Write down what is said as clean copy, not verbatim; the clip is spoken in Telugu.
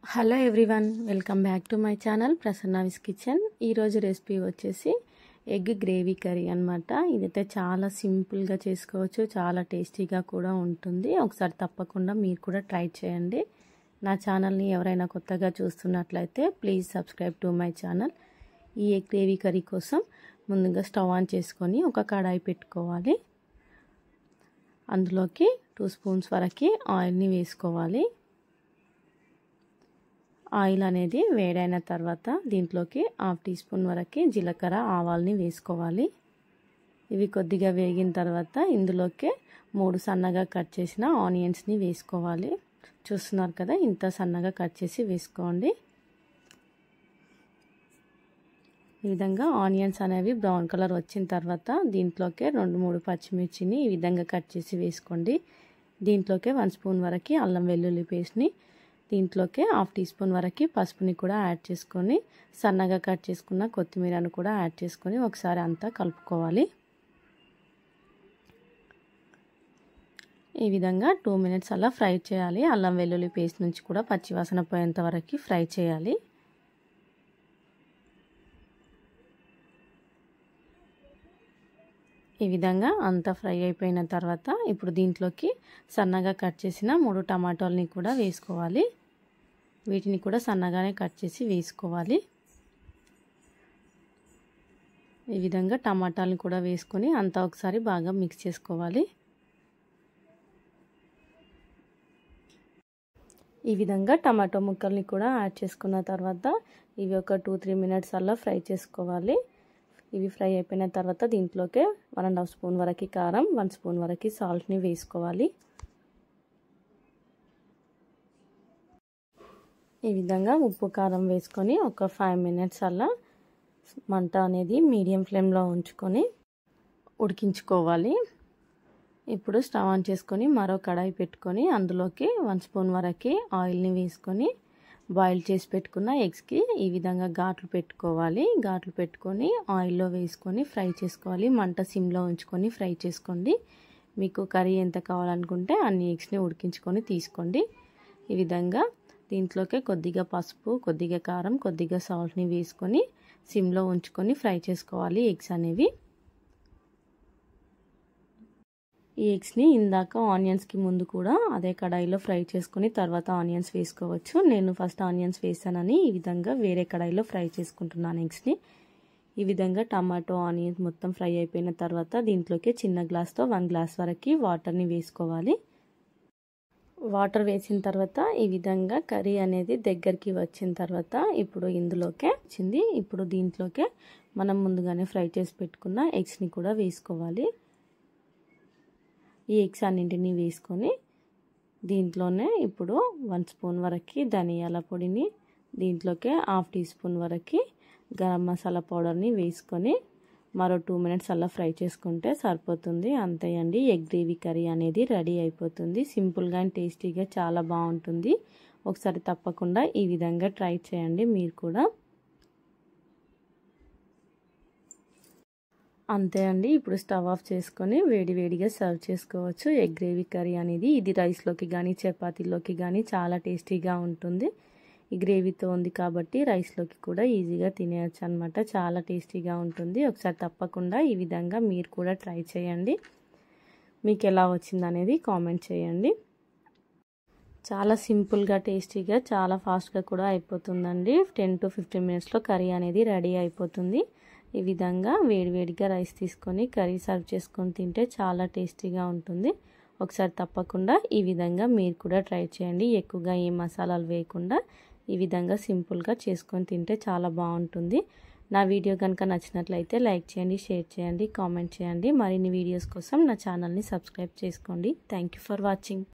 Hello everyone, welcome back to my channel Prasannavi's Kitchen. ఈరోజు రెసిపీ వచ్చేసి ఎగ్ గ్రేవీ కర్రీ అనమాట. ఇదైతే చాలా సింపుల్గా చేసుకోవచ్చు, చాలా టేస్టీగా కూడా ఉంటుంది. ఒకసారి తప్పకుండా మీరు కూడా ట్రై చేయండి. నా ఛానల్ని ఎవరైనా కొత్తగా చూస్తున్నట్లయితే please subscribe to my channel. ఈ ఎగ్ గ్రేవీ కర్రీ కోసం ముందుగా స్టవ్ ఆన్ చేసుకొని ఒక కడాయి పెట్టుకోవాలి. అందులోకి 2 స్పూన్స్ వరకు ఆయిల్ని వేసుకోవాలి. ఆయిల్ అనేది వేడైన తర్వాత దీంట్లోకి 1/2 టీ స్పూన్ వరకు జీలకర్ర ఆవాల్ని వేసుకోవాలి. ఇవి కొద్దిగా వేగిన తర్వాత ఇందులోకి 3 సన్నగా కట్ చేసిన ఆనియన్స్ని వేసుకోవాలి. చూస్తున్నారు కదా, ఇంత సన్నగా కట్ చేసి వేసుకోండి. ఈ విధంగా ఆనియన్స్ అనేవి బ్రౌన్ కలర్ వచ్చిన తర్వాత దీంట్లోకి 2-3 పచ్చిమిర్చిని ఈ విధంగా కట్ చేసి వేసుకోండి. దీంట్లోకి 1 స్పూన్ వరకు అల్లం వెల్లుల్లి పేస్ట్ని, దీంట్లోకి 1/2 టీ స్పూన్ వరకు పసుపుని కూడా యాడ్ చేసుకొని సన్నగా కట్ చేసుకున్న కొత్తిమీరను కూడా యాడ్ చేసుకొని ఒకసారి అంతా కలుపుకోవాలి. ఈ విధంగా 2 మినిట్స్ అలా ఫ్రై చేయాలి. అల్లం వెల్లుల్లి పేస్ట్ నుంచి కూడా పచ్చివాసన పోయేంత వరకు ఫ్రై చేయాలి. ఈ విధంగా అంతా ఫ్రై అయిపోయిన తర్వాత ఇప్పుడు దీంట్లోకి సన్నగా కట్ చేసిన 3 టమాటాలని కూడా వేసుకోవాలి. వీటిని కూడా సన్నగానే కట్ చేసి వేసుకోవాలి. ఈ విధంగా టమాటాలను కూడా వేసుకొని అంతా ఒకసారి బాగా మిక్స్ చేసుకోవాలి. ఈ విధంగా టమాటో ముక్కల్ని కూడా యాడ్ చేసుకున్న తర్వాత ఇవి ఒక 2-3 మినిట్స్ అలా ఫ్రై చేసుకోవాలి. ఇవి ఫ్రై అయిపోయిన తర్వాత దీంట్లోకి 1.5 స్పూన్ వరకు కారం, 1 స్పూన్ వరకు సాల్ట్ని వేసుకోవాలి. ఈ విధంగా ఉప్పు కారం వేసుకొని ఒక 5 మినిట్స్ అలా మంట అనేది మీడియం ఫ్లేమ్లో ఉంచుకొని ఉడికించుకోవాలి. ఇప్పుడు స్టవ్ ఆన్ చేసుకొని మరో కడాయి పెట్టుకొని అందులోకి 1 స్పూన్ వరకు ఆయిల్ని వేసుకొని బాయిల్ చేసి పెట్టుకున్న ఎగ్స్కి ఈ విధంగా ఘాట్లు పెట్టుకోవాలి. ఘాట్లు పెట్టుకొని ఆయిల్లో వేసుకొని ఫ్రై చేసుకోవాలి. మంట సిమ్లో ఉంచుకొని ఫ్రై చేసుకోండి. మీకు కర్రీ ఎంత కావాలనుకుంటే అన్ని ఎగ్స్ని ఉడికించుకొని తీసుకోండి. ఈ విధంగా దీంట్లోకి కొద్దిగా పసుపు, కొద్దిగా కారం, కొద్దిగా సాల్ట్ని వేసుకొని సిమ్లో ఉంచుకొని ఫ్రై చేసుకోవాలి ఎగ్స్ అనేవి. ఈ ఎగ్స్ని ఇందాక ఆనియన్స్కి ముందు కూడా అదే కడాయిలో ఫ్రై చేసుకొని తర్వాత ఆనియన్స్ వేసుకోవచ్చు. నేను ఫస్ట్ ఆనియన్స్ వేసానని ఈ విధంగా వేరే కడాయిలో ఫ్రై చేసుకుంటున్నాను ఎగ్స్ని. ఈ విధంగా టమాటో ఆనియన్స్ మొత్తం ఫ్రై అయిపోయిన తర్వాత దీంట్లోకి చిన్న గ్లాస్తో 1 గ్లాస్ వరకు వాటర్ని వేసుకోవాలి. వాటర్ వేసిన తర్వాత ఈ విధంగా కర్రీ అనేది దగ్గరికి వచ్చిన తర్వాత ఇప్పుడు ఇందులోకే వచ్చింది. ఇప్పుడు దీంట్లోకే మనం ముందుగానే ఫ్రై చేసి పెట్టుకున్న ఎగ్స్ని కూడా వేసుకోవాలి. ఈ ఎగ్స్ అన్నింటినీ వేసుకొని దీంట్లోనే ఇప్పుడు 1 స్పూన్ వరకు ధనియాల పొడిని, దీంట్లోకి 1/2 టీ స్పూన్ వరకు గరం మసాలా పౌడర్ని వేసుకొని మరో 2 మినిట్స్ అలా ఫ్రై చేసుకుంటే సరిపోతుంది. అంతే అండి, ఎగ్ గ్రేవీ కర్రీ అనేది రెడీ అయిపోతుంది. సింపుల్గా అండ్ టేస్టీగా చాలా బాగుంటుంది. ఒకసారి తప్పకుండా ఈ విధంగా ట్రై చేయండి మీరు కూడా. అంతే అండి, ఇప్పుడు స్టవ్ ఆఫ్ చేసుకొని వేడివేడిగా సర్వ్ చేసుకోవచ్చు. ఎగ్ గ్రేవీ కర్రీ అనేది ఇది రైస్లోకి కానీ చపాతీలోకి కానీ చాలా టేస్టీగా ఉంటుంది. ఈ గ్రేవీతో ఉంది కాబట్టి రైస్లోకి కూడా ఈజీగా తినేయచ్చు అనమాట. చాలా టేస్టీగా ఉంటుంది. ఒకసారి తప్పకుండా ఈ విధంగా మీరు కూడా ట్రై చేయండి. మీకు ఎలా వచ్చింది అనేది కామెంట్ చేయండి. చాలా సింపుల్గా, టేస్టీగా, చాలా ఫాస్ట్గా కూడా అయిపోతుందండి. 10 to 15 మినిట్స్లో కర్రీ అనేది రెడీ అయిపోతుంది. ఈ విధంగా వేడివేడిగా రైస్ తీసుకొని కర్రీ సర్వ్ చేసుకొని తింటే చాలా టేస్టీగా ఉంటుంది. ఒకసారి తప్పకుండా ఈ విధంగా మీరు కూడా ట్రై చేయండి. ఎక్కువగా ఏ మసాలాలు వేయకుండా ఈ విధంగా సింపుల్గా చేసుకొని తింటే చాలా బాగుంటుంది. నా వీడియో కనుక నచ్చినట్లయితే లైక్ చేయండి, షేర్ చేయండి, కామెంట్ చేయండి. మరిన్ని వీడియోస్ కోసం నా ఛానల్ని సబ్స్క్రైబ్ చేసుకోండి. Thank you for watching.